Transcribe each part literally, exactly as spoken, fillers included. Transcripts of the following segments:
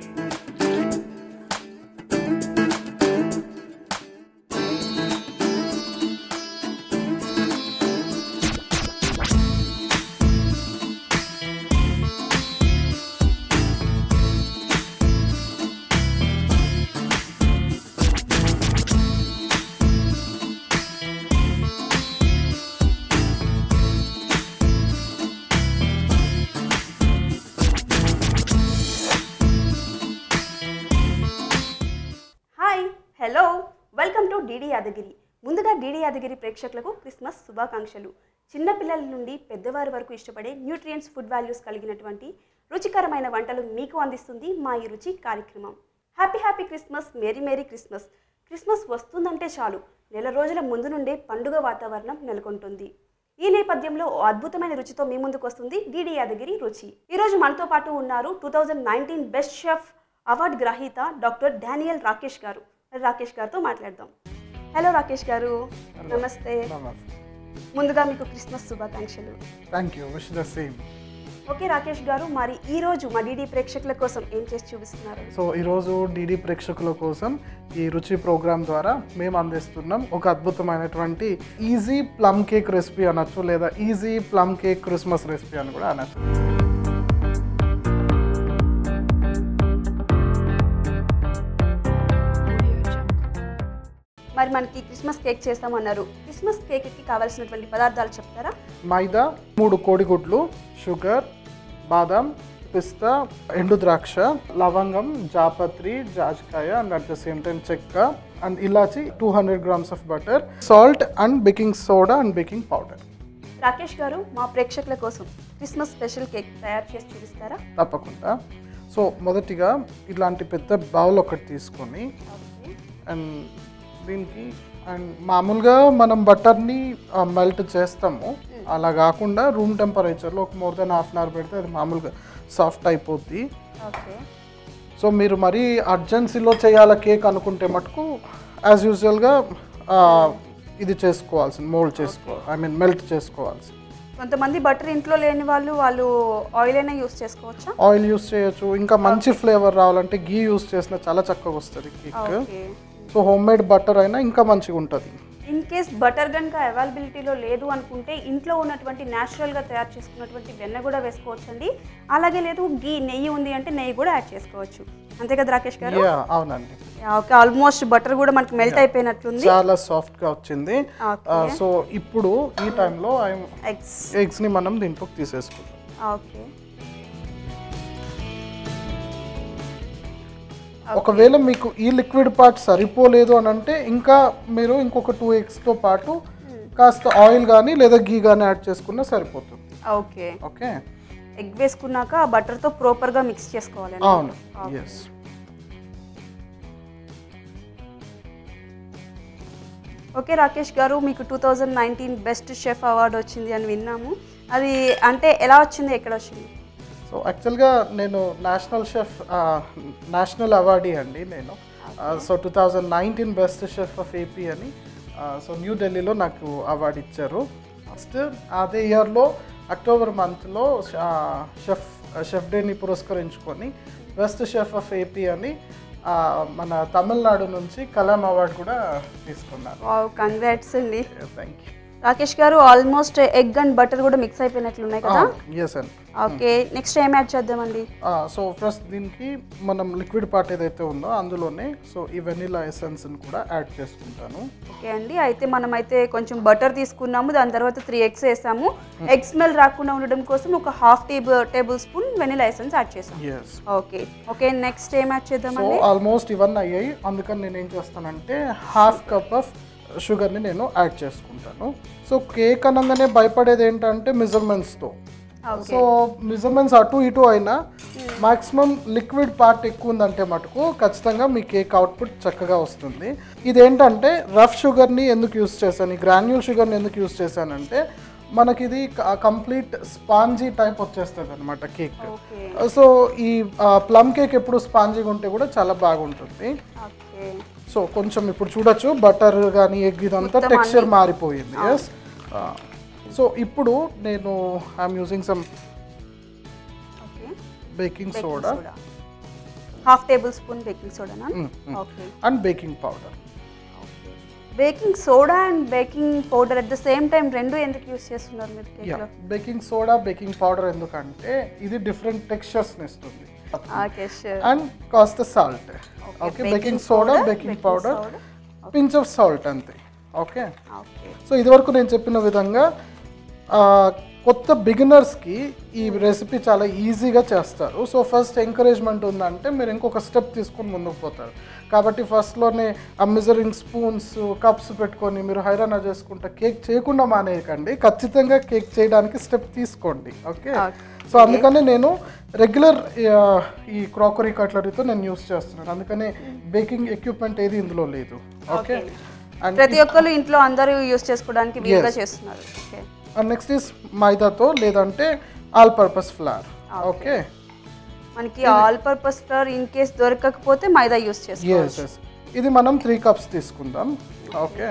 Hello welcome to DD Yadagiri. ముందుగా DD Yadagiri ప్రేక్షకులకు Christmas శుభాకాంక్షలు. చిన్న పిల్లల నుండి పెద్దవారి వరకు ఇష్టపడే న్యూట్రియంట్స్ ఫుడ్ వాల్యూస్ కలిగినటువంటి రుచికరమైన వంటలు మీకు అందిస్తుంది మా ఈ రుచి కార్యక్రమం. Happy happy Christmas, merry merry Christmas. Christmas వస్తుందంటే చాలు నెల రోజుల ముందు నుండే పండుగ వాతావరణం నెలకొంటుంది. ఈ నేపథ్యంలో ఓ అద్భుతమైన రుచితో మీ ముందుకు వస్తుంది డీడీ యాదగిరి రుచి. ఈరోజు మనతో పాటు ఉన్నారు two thousand nineteen best chef award గ్రహీత డాక్టర్ డానియల్ రాకేష్ గారు. రాకేష్ గారితో మాట్లాడదాం. హలో రాకేష్ గారు, నమస్తే. ముందుగా మీకు క్రిస్మస్ శుభాకాంక్షలు. Thank you, wish the same. Okay Rakesh garu, మరి ఈ రోజు మా డీడీ ప్రేక్షకుల కోసం ఏం చేసి చూపిస్తున్నారు? సో ఈరోజు డీడీ ప్రేక్షకుల కోసం ఈ రుచి ప్రోగ్రామ్ ద్వారా మేము అందిస్తున్నాం ఒక అద్భుతమైనటువంటి ఈజీ ప్లమ్ కేక్ రెసిపీ అనొచ్చు, లేదా easy plum cake Christmas recipe అని కూడా అనొచ్చు. మరి మనకి క్రిస్మస్ కేక్ చేస్తామన్నారు. క్రిస్మస్ కేక్కి కావాల్సినటువంటి పదార్థాలు చెప్తారా? మైదా, మూడు కోడిగుడ్లు, షుగర్, బాదం, పిస్తా, ఎండు ద్రాక్ష, లవంగం, జాపత్రి, జాజికాయ and at the same time చెక్క అండ్ ఇలాచి, two hundred grams of butter, salt and baking soda and baking powder. Rakesh garu, మా ప్రేక్షకుల కోసం క్రిస్మస్ స్పెషల్ కేక్ తయారు చేసి చూపిస్తారా? తప్పకుండా. సో మొదటిగా ఇలాంటి పెద్ద బౌల్ ఒకటి తీసుకొని అండ్ దీనికి అండ్ మామూలుగా మనం బటర్ని మెల్ట్ చేస్తాము, అలా కాకుండా రూమ్ టెంపరేచర్లో ఒక more than half an hour పెడితే అది మామూలుగా సాఫ్ట్ అయిపోద్ది. సో మీరు మరీ అర్జెన్సీలో చేయాల కేక్ అనుకుంటే మటుకు యాజ్ యూజువల్గా ఇది చేసుకోవాల్సింది, మోల్డ్ చేసుకోవాలి, ఐ మీన్ మెల్ట్ చేసుకోవాల్సింది. కొంతమంది బటర్ ఇంట్లో లేని వాళ్ళు వాళ్ళు ఆయిల్ అయినా యూస్ చేసుకోవచ్చా? ఆయిల్ యూస్ చేయొచ్చు. ఇంకా మంచి ఫ్లేవర్ రావాలంటే గీ యూస్ చేసినా చాలా చక్కగా వస్తుంది cake. So home made butter అయినా ఇంకా మంచిగా ఉంటుంది. ఇన్ కేస్ బటర్ కనుక అవైలబిలిటీలో లేదు అనుకుంటే ఇంట్లో ఉన్నటువంటి న్యాచురల్గా తయారు చేసుకున్నటువంటి వెన్న కూడా వేసుకోవచ్చు అండి. అలాగే లేదు గీ నెయ్యి ఉంది అంటే నెయ్యి కూడా యాడ్ చేసుకోవచ్చు. అంతే కదా రాకేష్ గారు? అవునండి. ఓకే, ఆల్మోస్ట్ బటర్ కూడా మనకి మెల్ట్ అయిపోయినట్లుంది, చాలా సాఫ్ట్ గా వచ్చింది. సో ఇప్పుడు ఈ టైంలో ఎగ్స్ ఎగ్స్ ని మనం దీంట్లోకి తీసేసుకుంటాం. ఓకే. ఒకవేళ మీకు ఈ లిక్విడ్ పార్ట్ సరిపోలేదు అని అంటే ఇంకా మీరు ఇంకొక టూ ఎగ్స్తో పాటు కాస్త ఆయిల్ కానీ లేదా గీ కానీ యాడ్ చేసుకున్నా సరిపోతుంది. Okay okay. ఎగ్ వేసుకున్నాక బటర్తో ప్రాపర్గా మిక్స్ చేసుకోవాలి. అవును, ఎస్. ఓకే రాకేష్ గారు, మీకు two thousand nineteen best chef award వచ్చింది అని విన్నాము. అది అంటే ఎలా వచ్చింది, ఎక్కడ వచ్చింది? సో యాక్చువల్గా నేను నేషనల్ షెఫ్ నేషనల్ అవార్డీ అండి నేను. So two thousand nineteen best chef of AP అని సో న్యూఢిల్లీలో నాకు అవార్డు ఇచ్చారు. ఫస్ట్ అదే ఇయర్లో అక్టోబర్ మంత్లో షెఫ్ షెఫ్ డేని పురస్కరించుకొని బెస్ట్ షెఫ్ ఆఫ్ ఏపీ అని మన తమిళనాడు నుంచి కలాం అవార్డు కూడా తీసుకున్నాను. కంగ్రాట్స్ అండి. Thank you Rakesh garu. Almost egg and butter కూడా మిక్స్ అయిపోయినట్లు ఉన్నాయి కదా? ఎస్ అండి. ఓకే, నెక్స్ట్ ఏం యాడ్ చేద్దామండి? సో ఫస్ట్ దీనికి మనం లిక్విడ్ పార్ట్ ఏదైతే ఉందో అందులోనే సో ఈ వెనిలా ఎసెన్స్ని కూడా యాడ్ చేసుకుంటాను. ఓకే అండి, అయితే మనం అయితే కొంచెం బటర్ తీసుకున్నాము, దాని తర్వాత త్రీ ఎగ్స్ వేసాము. ఎగ్ స్మెల్ రాకుండా ఉండడం కోసం ఒక half table table spoon vanilla essence add చేసాము. ఓకే ఓకే నెక్స్ట్ ఏం యాడ్ చేద్దామండి? సో ఆల్మోస్ట్ ఇవన్నీ అయ్యాయి, అందుకని నేను ఏం చేస్తానంటే హాఫ్ కప్ ఆఫ్ షుగర్ని నేను యాడ్ చేసుకుంటాను. సో కేక్ అనగానే భయపడేది ఏంటంటే మెజర్మెంట్స్తో. సో మెజర్మెంట్స్ అటు ఇటు అయినా మాక్సిమం లిక్విడ్ పార్ట్ ఎక్కువ ఉందంటే మటుకు ఖచ్చితంగా మీ కేక్ అవుట్పుట్ చక్కగా వస్తుంది. ఇదేంటంటే రఫ్ షుగర్ని ఎందుకు యూస్ చేశాను, ఈ గ్రాన్యూల్ షుగర్ని ఎందుకు యూస్ చేశానంటే మనకి ఇది కంప్లీట్ స్పాంజీ టైప్ వచ్చేస్తుంది అనమాట కేక్. సో ఈ ప్లమ్ కేక్ ఎప్పుడు స్పాంజీగా ఉంటే కూడా చాలా బాగుంటుంది. సో కొంచెం ఇప్పుడు చూడొచ్చు బటర్ కానీ ఎగ్ ఇదంతా టెక్స్చర్ మారిపోయింది. ఎస్. సో ఇప్పుడు నేను I'm using some baking soda half table spoon baking సోడానా? Okay. And baking powder. Baking soda and baking powder at the same time రెండు ఎందుకు యూస్ చేస్తున్నారు మీరు కేక్లో? బేకింగ్ సోడా బేకింగ్ పౌడర్ ఎందుకంటే ఇది డిఫరెంట్ టెక్స్చర్స్ని ఇస్తుంది. Okay sure. అండ్ కాస్త salt. Okay, baking soda baking powder pinch of salt అంతే. ఓకే. సో ఇదివరకు నేను చెప్పిన విధంగా కొత్త బిగినర్స్కి ఈ రెసిపీ చాలా ఈజీగా చేస్తారు. సో ఫస్ట్ ఎంకరేజ్మెంట్ ఉందంటే మీరు ఇంకొక స్టెప్ తీసుకొని ముందుకు పోతారు. కాబట్టి ఫస్ట్లోనే ఆ మెజరింగ్ స్పూన్స్ కప్స్ పెట్టుకొని మీరు హైరానా చేసుకుంటా కేక్ చేయకుండా మానేయకండి. ఖచ్చితంగా కేక్ చేయడానికి స్టెప్ తీసుకోండి. ఓకే. సో అందుకనే నేను రెగ్యులర్ ఈ క్రాకరీ కట్లరీతో నేను యూస్ చేస్తున్నాను. అందుకనే బేకింగ్ ఎక్విప్మెంట్ ఏది ఇందులో లేదు. ఓకే. అండ్ ప్రతి ఒక్కరు ఇంట్లో అందరూ యూస్ చేసుకోవడానికి వీలుగా చేస్తున్నారు. ఓకే. అండ్ నెక్స్ట్ ఇస్ మైదాతో లేదంటే ఆల్ పర్పస్ ఫ్లవర్. ఓకే. మనకి all purpose flour in case దొరకకపోతే మైదా యూస్ చేసుకోవచ్చు. yes yes ఇది మనం త్రీ కప్స్ తీసుకుందాం. ఓకే.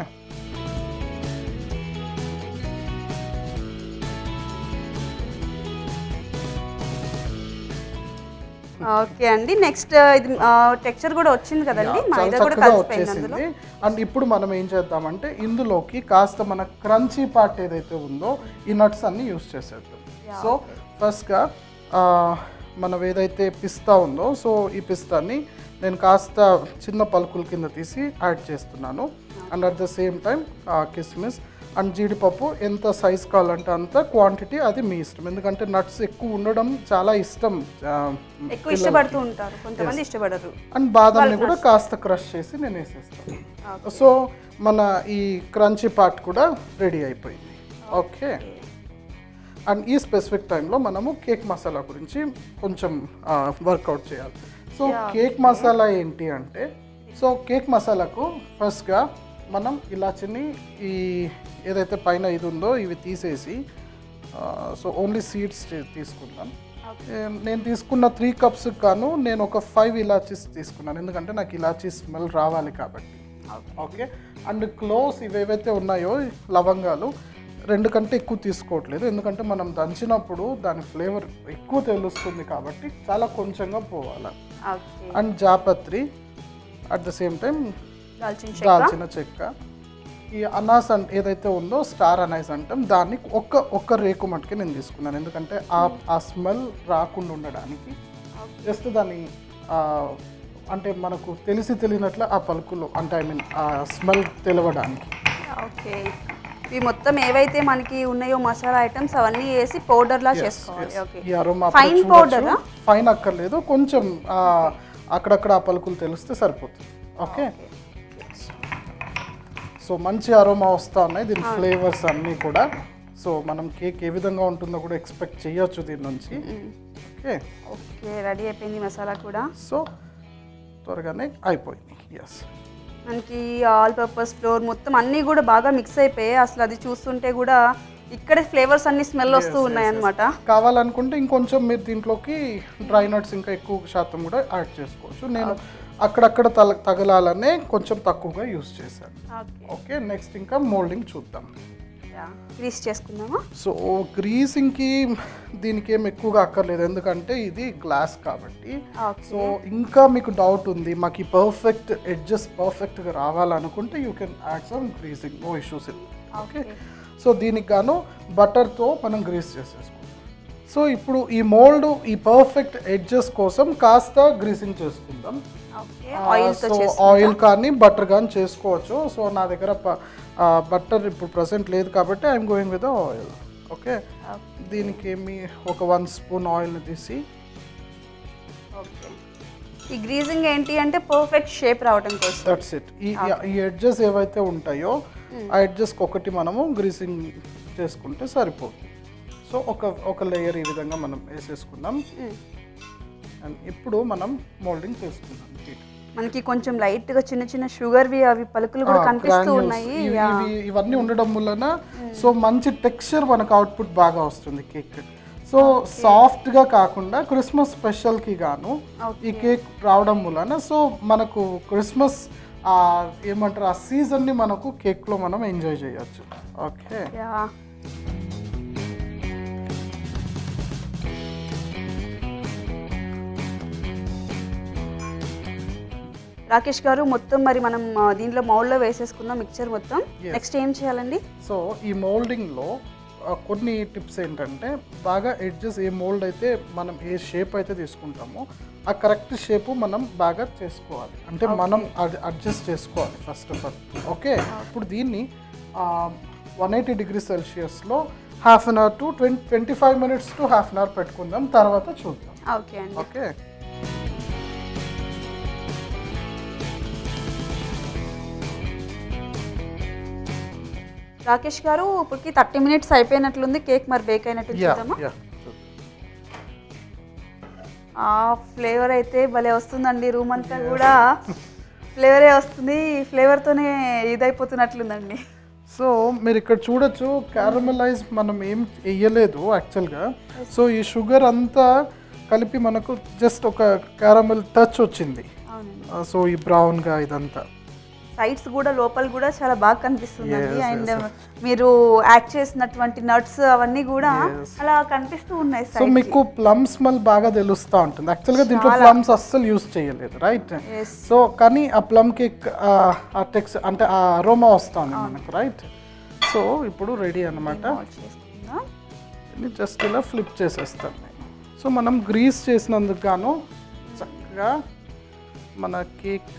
ఓకే అండి. నెక్స్ట్ ఇది టెక్స్చర్ కూడా వచ్చింది కదండి, మైదా కూడా కలిసిపోయింది అందులో. అండ్ ఇప్పుడు మనం ఏం చేద్దామంటే ఇందులోకి కాస్త మన క్రంచీ పార్ట్ ఏదైతే ఉందో ఈ నట్స్ అన్ని యూస్ చేసేద్దాం. సో ఫస్ట్గా మనం ఏదైతే పిస్తా ఉందో సో ఈ పిస్తాని నేను కాస్త చిన్న పలుకుల కింద తీసి యాడ్ చేస్తున్నాను. And at the same time కిస్మిస్ అండ్ జీడిపప్పు ఎంత సైజ్ కావాలంటే అంత క్వాంటిటీ అది మీ ఇష్టం. ఎందుకంటే నట్స్ ఎక్కువ ఉండడం చాలా ఇష్టం, ఎక్కువ ఇష్టపడుతూ ఉంటారు, కొంతమంది ఇష్టపడరు. అండ్ బాదాంని కూడా కాస్త క్రష్ చేసి నేను వేసేస్తాను. సో మన ఈ క్రంచీ పార్ట్ కూడా రెడీ అయిపోయింది. ఓకే. అండ్ ఈ స్పెసిఫిక్ టైంలో మనము కేక్ మసాలా గురించి కొంచెం వర్కౌట్ చేయాలి. సో కేక్ మసాలా ఏంటి అంటే సో కేక్ మసాలాకు ఫస్ట్గా మనం ఇలాచిని ఈ ఏదైతే పైన ఇది ఉందో ఇవి తీసేసి సో ఓన్లీ సీడ్స్ తీసుకుందాం. నేను తీసుకున్న త్రీ కప్స్ గాను నేను ఒక ఫైవ్ ఇలాచీస్ తీసుకున్నాను, ఎందుకంటే నాకు ఇలాచీ స్మెల్ రావాలి కాబట్టి. ఓకే. అండ్ క్లోవ్స్ ఇవేవైతే ఉన్నాయో లవంగాలు రెండు కంటే ఎక్కువ తీసుకోవట్లేదు, ఎందుకంటే మనం దంచినప్పుడు దాని ఫ్లేవర్ ఎక్కువ తెలుస్తుంది కాబట్టి చాలా కొంచెంగా పోవాలి. అండ్ జాపత్రి అట్ ద సేమ్ టైం దాల్చిన చెక్క. ఈ అనాస్ అంటే ఏదైతే ఉందో స్టార్ అనైస్ అంటాం, దాన్ని ఒక్క ఒక్క రేకు మట్టుకే నేను తీసుకున్నాను, ఎందుకంటే ఆ ఆ స్మెల్ రాకుండా ఉండడానికి. జస్ట్ దాన్ని అంటే మనకు తెలిసి తెలియనట్లు ఆ పలుకులు అంటే ఐ మీన్ ఆ స్మెల్ తెలవడానికి. ఓకే. ఇవి మొత్తం ఏవైతే మనకి ఉన్నాయో మసాలా ఐటమ్స్ అవన్నీ వేసి పౌడర్ లా చేసుకోవాలి. ఓకే. ఈ అరోమా ఫైన్ పౌడర్ ఫైన్ అక్కర్లేదు, కొంచెం అక్కడక్కడ ఆ పలుకులు తెలిస్తే సరిపోతుంది. ఓకే. సో మంచి అరోమా వస్తూ ఉన్నాయి దీని ఫ్లేవర్స్ అన్నీ కూడా. సో మనం కేక్ ఏ విధంగా ఉంటుందో కూడా ఎక్స్పెక్ట్ చేయొచ్చు దీని నుంచి. ఓకే. ఓకే, రెడీ అయిపోయింది మసాలా కూడా. సో త్వరగానే అయిపోయింది. ఎస్, మనకి ఆల్ పర్పస్ ఫ్లోర్ మొత్తం అన్నీ కూడా బాగా మిక్స్ అయిపోయాయి. అసలు అది చూస్తుంటే కూడా ఇక్కడే ఫ్లేవర్స్ అన్ని స్మెల్ వస్తూ ఉన్నాయి అన్నమాట. కావాలనుకుంటే ఇంకొంచెం మీరు దీంట్లోకి డ్రై నట్స్ ఇంకా ఎక్కువ శాతం కూడా యాడ్ చేసుకోవచ్చు. నేను అక్కడక్కడ తల తగలాలనే కొంచెం తక్కువగా యూస్ చేశాను. ఓకే. నెక్స్ట్ ఇంకా మోల్డింగ్ చూద్దాం. గ్రీస్ చేసుకుందామా? సో గ్రీసింగ్కి దీనికి ఏం ఎక్కువగా అక్కర్లేదు, ఎందుకంటే ఇది గ్లాస్ కాబట్టి. సో ఇంకా మీకు డౌట్ ఉంది మాకు ఈ పర్ఫెక్ట్ ఎడ్జెస్ పర్ఫెక్ట్గా రావాలనుకుంటే you can add some greasing, no issues. Okay. So దీనికి గాను బటర్తో మనం గ్రీస్ చేసేసుకుంటాం. సో ఇప్పుడు ఈ మోల్డ్ ఈ పర్ఫెక్ట్ ఎడ్జెస్ కోసం కాస్త గ్రీసింగ్ చేసుకుందాం. సో ఆయిల్ కానీ బటర్ కానీ చేసుకోవచ్చు. సో నా దగ్గర బటర్ ఇప్పుడు ప్రజెంట్ లేదు కాబట్టి I'm going with oil. Okay. దీనికి ఏమి ఒక వన్ స్పూన్ ఆయిల్ని తీసి. ఈ గ్రీజింగ్ ఏంటి అంటే పర్ఫెక్ట్ షేప్ రావడం కోసం. That's it. ఈ ఈ ఎడ్జెస్ ఏవైతే ఉంటాయో ఆ ఎడ్జెస్కి ఒకటి మనము గ్రీసింగ్ చేసుకుంటే సరిపోతుంది. సో ఒక ఒక లేయర్ ఈ విధంగా మనం వేసేసుకుందాం. అండ్ ఇప్పుడు మనం మోల్డింగ్ చేసుకుందాం. మనకి కొంచెం లైట్ గా చిన్న చిన్న షుగర్వి అవి పలుకులు కూడా కనిపిస్తూ ఉన్నాయి. ఇవన్నీ ఉండడం వలన సో మంచి టెక్స్చర్ మనకు అవుట్పుట్ బాగా వస్తుంది కేక్. సో సాఫ్ట్గా కాకుండా క్రిస్మస్ స్పెషల్కి గాను ఈ కేక్ రావడం వలన సో మనకు క్రిస్మస్ ఏమంటారు ఆ సీజన్ని మనకు కేక్లో మనం ఎంజాయ్ చేయొచ్చు. ఓకే. రాకేష్ గారు మొత్తం మరి మనం ఆ, దీంట్లో మౌల్డ్లో వేసేసుకున్నాం మిక్చర్ మొత్తం. Yes. నెక్స్ట్ ఏం చేయాలండి? సో ఈ మోల్డింగ్లో కొన్ని టిప్స్ ఏంటంటే బాగా ఎడ్జెస్ ఏ మోల్డ్ అయితే మనం ఏ షేప్ అయితే తీసుకుంటామో ఆ కరెక్ట్ షేప్ మనం బాగా చేసుకోవాలి. అంటే మనం అడ్జస్ట్ చేసుకోవాలి ఫస్ట్ ఆఫ్ ఆల్. ఓకే, ఇప్పుడు దీన్ని వన్ ఎయిటీ డిగ్రీ సెల్సియస్లో half an hour to twenty twenty five minutes to half an hour పెట్టుకుందాం, తర్వాత చూద్దాం. ఓకే అండి. ఓకే, రాకేష్ గారు ఇప్పటికి థర్టీ మినిట్స్ అయిపోయినట్లుంది. కేక్ మరి బేక్ అయినట్టు యా చూద్దామా? యా ఆ ఫ్లేవర్ అయితే భలే వస్తుందండి. రూమ్ అంతా కూడా ఫ్లేవరే వస్తుంది. ఫ్లేవర్తోనే ఇదైపోతున్నట్లుందండి. సో మీరు ఇక్కడ చూడొచ్చు, క్యారమలైజ్ మనం ఏం వేయలేదు యాక్చువల్గా. సో ఈ షుగర్ అంతా కలిపి మనకు జస్ట్ ఒక క్యారమల్ టచ్ వచ్చింది. అవునండి. సో ఈ బ్రౌన్గా ఇదంతా సైడ్స్ కూడా లోపల కూడా చాలా బాగా కనిపిస్తుందండి. Yes, అండ్ yes, మీరు యాడ్ చేసినటువంటి నట్స్ అవన్నీ కూడా Yes. అలా కనిపిస్తూ ఉన్నాయి. సో మీకు ప్లమ్ స్మెల్ బాగా తెలుస్తూ ఉంటుంది. యాక్చువల్గా దీంట్లో ప్లమ్స్ అస్సలు యూస్ చేయలేదు, రైట్? సో కానీ ఆ ప్లమ్ కేక్ ఆ టెక్స్ అంటే ఆ అరోమా వస్తుంది మనకు, రైట్? సో ఇప్పుడు రెడీ అనమాట. జస్ట్ ఇలా ఫ్లిప్ చేసేస్తాను నేను. సో మనం గ్రీస్ చేసినందుకు గాను చక్కగా మన కేక్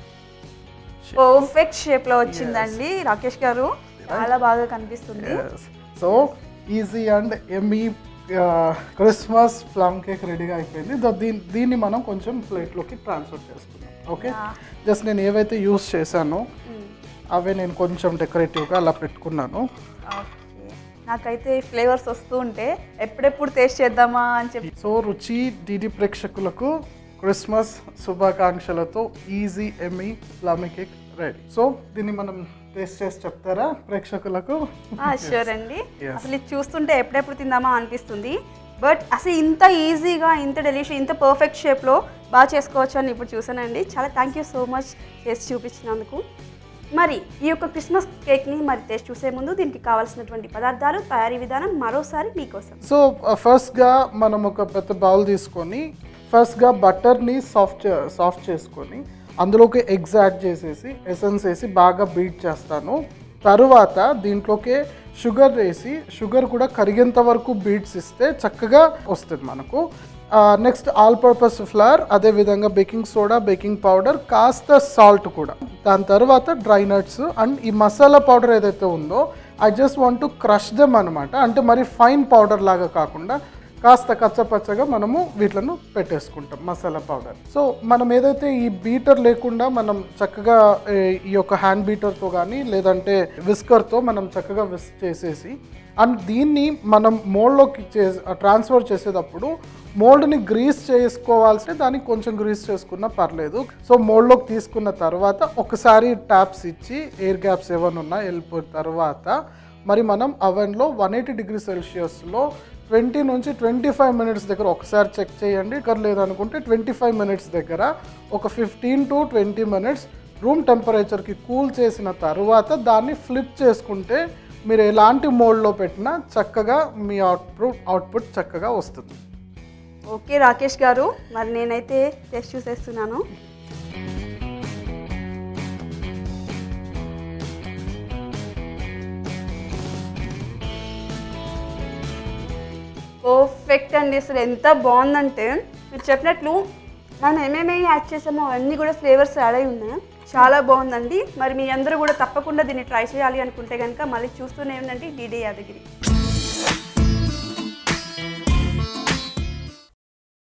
పర్ఫెక్ట్ షేప్ లో వచ్చిందండి. రాకేష్ గారు చాలా బాగా కనిపిస్తుంది. So easy and yummy Christmas plum cake రెడీగా అయిపోయింది. దో దీన్ని దీన్ని మనం కొంచెం ప్లేట్లోకి ట్రాన్స్ఫర్ చేసుకుందాం. ఓకే, జస్ట్ నేను ఏవైతే యూస్ చేశానో అవే నేను కొంచెం డెకరేటివ్గా అలా పెట్టుకున్నాను. ఓకే, నాకైతే ఫ్లేవర్స్ వస్తూ ఉంటే ఎప్పుడెప్పుడు టేస్ట్ చేద్దామా అని చెప్పి. సో రుచి డిడి ప్రేక్షకులకు క్రిస్మస్ శుభాకాంక్షలతో easy yummy plum cake ready. So దీన్ని మనం టేస్ట్ చేసి చెప్తారా ప్రేక్షకులకు? షూర్ అండి. అసలు ఇది చూస్తుంటే ఎప్పుడెప్పుడు తిందామా అనిపిస్తుంది. బట్ అసలు ఇంత ఈజీగా, ఇంత డెలిషియస్, ఇంత పర్ఫెక్ట్ షేప్లో బాగా చేసుకోవచ్చు అని ఇప్పుడు చూసానండి. చాలా థ్యాంక్ యూ సో మచ్ చేసి చూపించినందుకు. మరి ఈ యొక్క క్రిస్మస్ కేక్ని మరి టేస్ట్ చూసే ముందు దీనికి కావాల్సినటువంటి పదార్థాలు, తయారీ విధానం మరోసారి మీకోసం. సో ఫస్ట్గా మనం ఒక పెద్ద బౌల్ తీసుకొని ఫస్ట్గా బటర్ని సాఫ్ట్ సాఫ్ట్ చేసుకొని అందులోకి ఎగ్స్ యాడ్ చేసేసి ఎసెన్స్ వేసి బాగా బీట్ చేస్తాను. తరువాత దీంట్లోకి షుగర్ వేసి షుగర్ కూడా కరిగేంత వరకు బీట్స్ ఇస్తే చక్కగా వస్తుంది మనకు. నెక్స్ట్ ఆల్ పర్పస్ ఫ్లవర్, అదేవిధంగా బేకింగ్ సోడా, బేకింగ్ పౌడర్, కాస్త సాల్ట్ కూడా. దాని తర్వాత డ్రై నట్స్ అండ్ ఈ మసాలా పౌడర్ ఏదైతే ఉందో I just want to crush them అనమాట. అంటే మరి ఫైన్ పౌడర్ లాగా కాకుండా కాస్త కచ్చపచ్చగా మనము వీటిలను పెట్టేసుకుంటాం మసాలా పౌడర్. సో మనం ఏదైతే ఈ బీటర్ లేకుండా మనం చక్కగా ఈ యొక్క హ్యాండ్ బీటర్తో కానీ లేదంటే విస్కర్తో మనం చక్కగా విస్క్ చేసేసి అండ్ దీన్ని మనం మోల్డ్లోకి చే ట్రాన్స్ఫర్ చేసేటప్పుడు మోల్డ్ని గ్రీస్ చేసుకోవాల్సి, దానికి కొంచెం గ్రీస్ చేసుకున్నా పర్లేదు. సో మోల్డ్లోకి తీసుకున్న తర్వాత ఒకసారి ట్యాప్స్ ఇచ్చి ఎయిర్ గ్యాప్స్ ఏమైనా ఉన్నా వెళ్ళిపోయిన తర్వాత మరి మనం అవెన్లో వన్ ఎయిటీ డిగ్రీ సెల్సియస్లో ట్వంటీ నుంచి ట్వంటీ ఫైవ్ మినిట్స్ దగ్గర ఒకసారి చెక్ చేయండి. ఇక్కడ లేదనుకుంటే ట్వంటీ ఫైవ్ మినిట్స్ దగ్గర ఒక fifteen to twenty minutes room టెంపరేచర్కి కూల్ చేసిన తర్వాత దాన్ని ఫ్లిప్ చేసుకుంటే మీరు ఎలాంటి మోల్డ్లో పెట్టినా చక్కగా మీ అవుట్పుట్ అవుట్పుట్ చక్కగా వస్తుంది. ఓకే రాకేష్ గారు, మరి నేనైతే టేస్ట్ చూసేస్తున్నాను. పర్ఫెక్ట్ అండి. అసలు ఎంత బాగుందంటే మీరు చెప్పినట్లు మనం ఏమేమి యాడ్ చేసామో అవన్నీ కూడా ఫ్లేవర్స్ యాడ్ అయి ఉన్నాయి. చాలా బాగుందండి. మరి మీ అందరూ కూడా తప్పకుండా దీన్ని ట్రై చేయాలి అనుకుంటే కనుక మళ్ళీ చూస్తూనే ఉండండి డీడీ యాదగిరి.